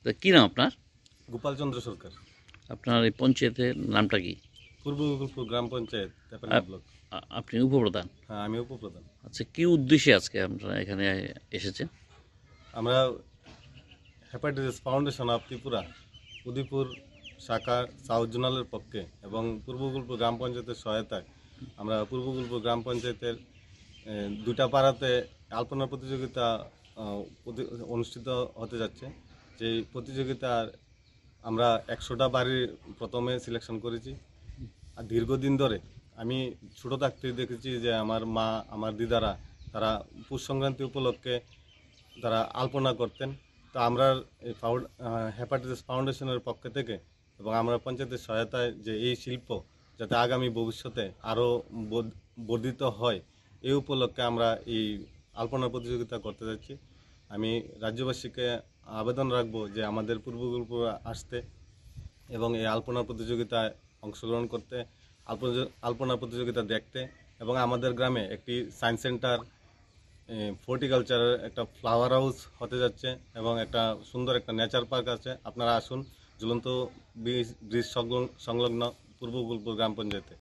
তা কী নাম আপনার? গোপাল চন্দ্র সরকার। আপনার এই পঞ্চায়েতের নামটা কি? পূর্ব গোকুলপুর গ্রাম পঞ্চায়েত, তেপান্না ব্লক। আপনি উপপ্রধান। হ্যাঁ, আমি উপপ্রধান। আচ্ছা, কী উদ্দেশ্যে আজকে আপনারা এখানে এসেছেন? আমরা hepatitis foundation of Tripura Udaipur শাখা সাউথ জোনালের পক্ষে এবং পূর্ব গোকুলপুর গ্রাম পঞ্চায়েতের সহায়তায় আমরা পূর্ব গোকুলপুর গ্রাম পঞ্চায়েতের দুটা পাড়াতে আলপনা প্রতিযোগিতা অনুষ্ঠিত হতে যাচ্ছে। যেই প্রতিযোগিতার আমরা 100টা বাড়ির প্রথমে সিলেকশন করেছি। আর দীর্ঘদিন ধরে আমি ছোটো থাকতেই দেখেছি যে আমার মা, আমার দিদারা তারা পৌষ সংক্রান্তি উপলক্ষে তারা আলপনা করতেন। তো আমরা এই হেপাটাইটিস ফাউন্ডেশনের পক্ষ থেকে এবং আমরা পঞ্চায়েতের সহায়তায় যে এই শিল্প যাতে আগামী ভবিষ্যতে আরও বর্ধিত হয়, এই উপলক্ষে আমরা এই আলপনা প্রতিযোগিতা করতে যাচ্ছি। আমি রাজ্যবাসীকে আবেদন রাখবো যে আমাদের পূর্ব গোকুলপুর আসতে এবং এই আলপনা প্রতিযোগিতায় অংশগ্রহণ করতে, আলপনা প্রতিযোগিতা দেখতে। এবং আমাদের গ্রামে একটি সায়েন্স সেন্টার, হর্টিকালচারের একটা ফ্লাওয়ার হাউস হতে যাচ্ছে এবং একটা সুন্দর একটা নেচার পার্ক আছে। আপনারা আসুন ঝুলন্ত ব্রিজ সংলগ্ন পূর্ব গোকুলপুর গ্রাম পঞ্চায়েতে।